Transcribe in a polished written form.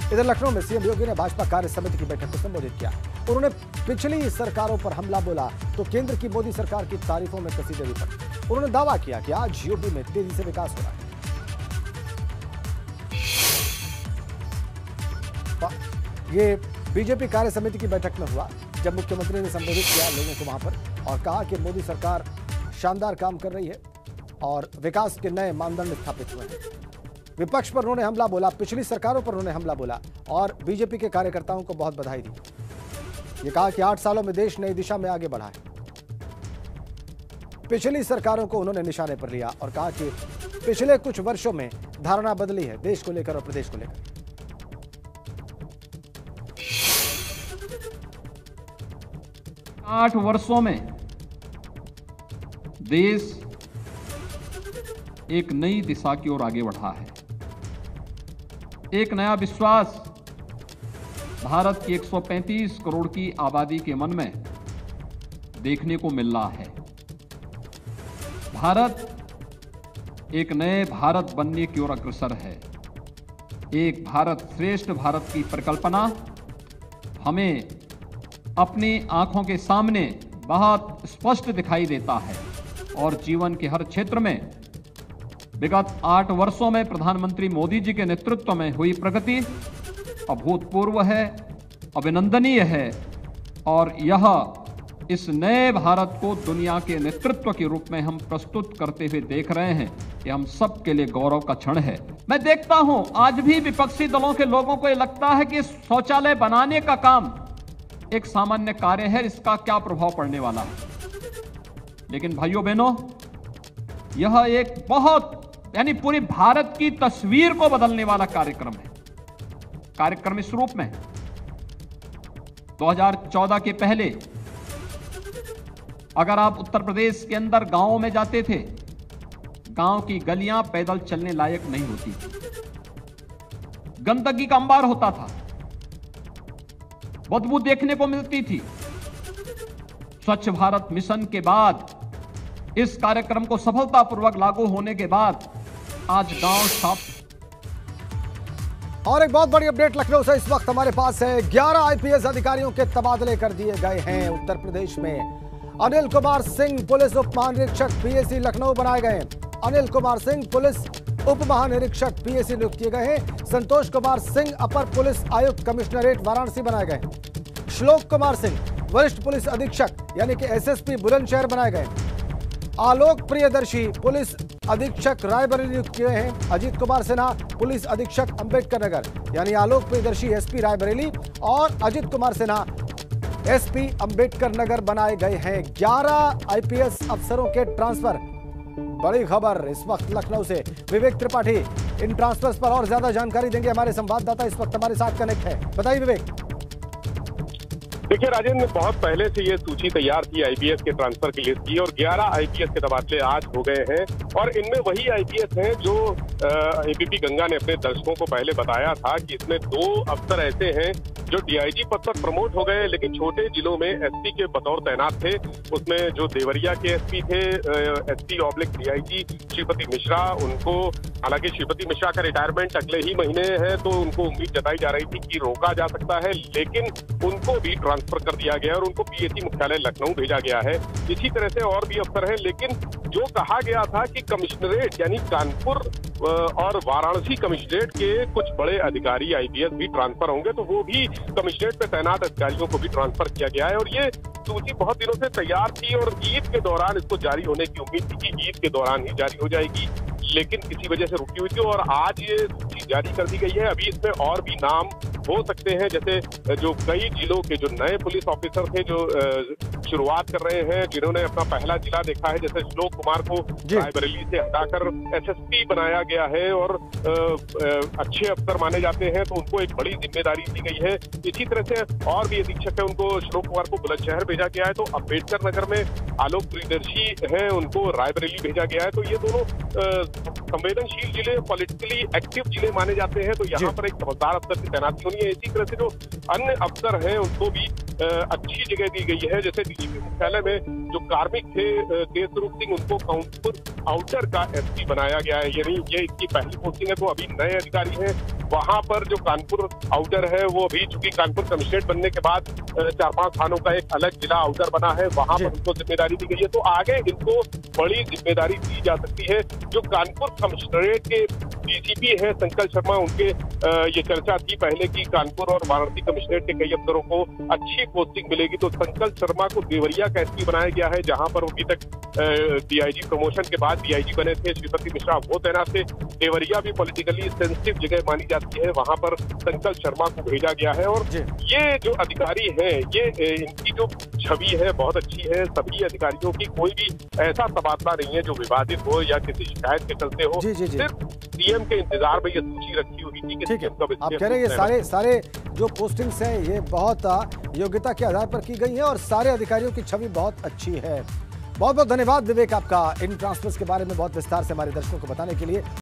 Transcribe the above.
इधर लखनऊ में सीएम योगी ने भाजपा कार्य समिति की बैठक को संबोधित किया। उन्होंने पिछली सरकारों पर हमला बोला तो केंद्र की मोदी सरकार की तारीफों में कसी देवी पर। उन्होंने दावा किया कि आज यूपी में तेजी से विकास हो रहा है। ये बीजेपी कार्य समिति की बैठक में हुआ जब मुख्यमंत्री ने संबोधित किया लोगों को वहां पर और कहा कि मोदी सरकार शानदार काम कर रही है और विकास के नए मानदंड स्थापित हुए हैं। विपक्ष पर उन्होंने हमला बोला, पिछली सरकारों पर उन्होंने हमला बोला और बीजेपी के कार्यकर्ताओं को बहुत बधाई दी। ये कहा कि 8 सालों में देश नई दिशा में आगे बढ़ा है। पिछली सरकारों को उन्होंने निशाने पर लिया और कहा कि पिछले कुछ वर्षों में धारणा बदली है देश को लेकर और प्रदेश को लेकर। 8 वर्षों में देश एक नई दिशा की ओर आगे बढ़ा है। एक नया विश्वास भारत की 135 करोड़ की आबादी के मन में देखने को मिल रहा है। भारत एक नए भारत बनने की ओर अग्रसर है। एक भारत श्रेष्ठ भारत की परिकल्पना हमें अपनी आंखों के सामने बहुत स्पष्ट दिखाई देता है और जीवन के हर क्षेत्र में विगत 8 वर्षों में प्रधानमंत्री मोदी जी के नेतृत्व में हुई प्रगति अभूतपूर्व है, अभिनंदनीय है और यह इस नए भारत को दुनिया के नेतृत्व के रूप में हम प्रस्तुत करते हुए देख रहे हैं। ये हम सब के लिए गौरव का क्षण है। मैं देखता हूं आज भी विपक्षी दलों के लोगों को यह लगता है कि शौचालय बनाने का काम एक सामान्य कार्य है, इसका क्या प्रभाव पड़ने वाला है। लेकिन भाइयों बहनों, यह एक बहुत यानी पूरी भारत की तस्वीर को बदलने वाला कार्यक्रम है। कार्यक्रम इस रूप में 2014 के पहले अगर आप उत्तर प्रदेश के अंदर गांवों में जाते थे, गांव की गलियां पैदल चलने लायक नहीं होती थी। गंदगी का अंबार होता था, बदबू देखने को मिलती थी। स्वच्छ भारत मिशन के बाद इस कार्यक्रम को सफलतापूर्वक लागू होने के बाद आज गांव साफ। और एक बहुत बड़ी अपडेट लखनऊ से इस वक्त हमारे पास है। 11 आईपीएस अधिकारियों के तबादले कर दिए गए हैं उत्तर प्रदेश में। अनिल कुमार सिंह पुलिस उप महानिरीक्षक पीएसी लखनऊ बनाए गए हैं। अनिल कुमार सिंह पुलिस उप महानिरीक्षक पीएसी नियुक्त किए गए हैं। संतोष कुमार सिंह अपर पुलिस आयुक्त कमिश्नरेट वाराणसी बनाए गए। श्लोक कुमार सिंह वरिष्ठ पुलिस अधीक्षक यानी कि एसएसपी बुलंदशहर बनाए गए। आलोक प्रियदर्शी पुलिस अधीक्षक रायबरेली नियुक्त किए हैं। अजीत कुमार सिन्हा पुलिस अधीक्षक अंबेडकर नगर यानी आलोक प्रियदर्शी एसपी रायबरेली और अजीत कुमार सिन्हा एसपी अंबेडकर नगर बनाए गए हैं। 11 आईपीएस अफसरों के ट्रांसफर। बड़ी खबर इस वक्त लखनऊ से। विवेक त्रिपाठी इन ट्रांसफर्स पर और ज्यादा जानकारी देंगे। हमारे संवाददाता इस वक्त हमारे साथ कनेक्ट है। बताइए विवेक। देखिए राजेंद्र, बहुत पहले से ये सूची तैयार थी आईपीएस के ट्रांसफर की लिस्ट की और 11 आईपीएस के तबादले आज हो गए हैं और इनमें वही आईपीएस हैं जो एबीपी गंगा ने अपने दर्शकों को पहले बताया था कि इसमें 2 अफसर ऐसे हैं जो डीआईजी पद पर प्रमोट हो गए लेकिन छोटे जिलों में एसपी के बतौर तैनात थे। उसमें जो देवरिया के एसपी थे एसपी/डीआईजी श्रीपति मिश्रा, उनको हालांकि श्रीपति मिश्रा का रिटायरमेंट अगले ही महीने है तो उनको उम्मीद जताई जा रही थी कि रोका जा सकता है, लेकिन उनको भी ट्रांसफर कर दिया गया और उनको पीएसी मुख्यालय लखनऊ भेजा गया है। इसी तरह से और भी अफसर हैं, लेकिन जो कहा गया था कि कमिश्नरेट यानी कानपुर और वाराणसी कमिश्नरेट के कुछ बड़े अधिकारी आईपीएस भी ट्रांसफर होंगे, तो वो भी कमिश्नरेट पे तैनात अधिकारियों को भी ट्रांसफर किया गया है और ये सूची बहुत दिनों से तैयार थी और ईद के दौरान इसको जारी होने की उम्मीद थी कि ईद के दौरान ही जारी हो जाएगी, लेकिन किसी वजह से रुकी हुई थी और आज ये सूची जारी कर दी गई है। अभी इसमें और भी नाम हो सकते हैं, जैसे जो कई जिलों के जो नए पुलिस ऑफिसर थे जो शुरुआत कर रहे हैं, जिन्होंने अपना पहला जिला देखा है, जैसे श्लोक कुमार को रायबरेली से हटाकर एसएसपी बनाया गया है और अच्छे अफसर माने जाते हैं तो उनको एक बड़ी जिम्मेदारी दी गई है। इसी तरह से और भी अधीक्षक है, उनको श्लोक कुमार को बुलंदशहर भेजा गया है, तो अम्बेडकर नगर में आलोक प्रियदर्शी है, उनको रायबरेली भेजा गया है। तो ये दोनों संवेदनशील जिले, पॉलिटिकली एक्टिव जिले माने जाते हैं, तो यहाँ पर एक समझदार अफसर की तैनाती होनी है। इसी तरह से जो अन्य अफसर हैं उनको भी अच्छी जगह दी गई है, जैसे डीजीपी मुख्यालय में जो कार्मिक थे केशरूप सिंह, उनको कानपुर आउटर का एसपी बनाया गया है। यानी ये इसकी पहली पोस्टिंग है, तो अभी नए अधिकारी हैं वहां पर। जो कानपुर आउटर है वो अभी, चूंकि कानपुर कमिश्नरेट बनने के बाद 4-5 थानों का एक अलग जिला आउटर बना है, वहां पर उनको जिम्मेदारी दी गई है। तो आगे इनको बड़ी जिम्मेदारी दी जा सकती है। जो कानपुर कमिश्नरेट के डीजीपी हैं संकल्प शर्मा, उनके ये चर्चा थी पहले की कानपुर और वाराणसी कमिश्नरेट के कई अफसरों को अच्छी पोस्टिंग मिलेगी। तो संकल्प शर्मा को देवरिया का एसपी बनाया गया है, जहां पर अभी तक डीआईजी प्रमोशन के बाद डीआईजी बने थे श्रीपति मिश्रा, वो तैनात थे। देवरिया भी पॉलिटिकली सेंसिटिव जगह मानी जाती है, वहां पर संकल्प शर्मा को भेजा गया है। और ये जो अधिकारी हैं, ये इनकी जो छवि है बहुत अच्छी है। सभी अधिकारियों की कोई भी ऐसा तबादला नहीं है जो विवादित हो या किसी शिकायत के चलते हो। सिर्फ सीएम के इंतजार में ये सूची रखी हुई थी कि आप कह रहे हैं ये सारे जो पोस्टिंग्स हैं ये बहुत योग्यता के आधार पर की गई हैं और सारे अधिकारियों की छवि बहुत अच्छी है। बहुत बहुत धन्यवाद विवेक आपका इन ट्रांसफर्स के बारे में बहुत विस्तार से हमारे दर्शकों को बताने के लिए।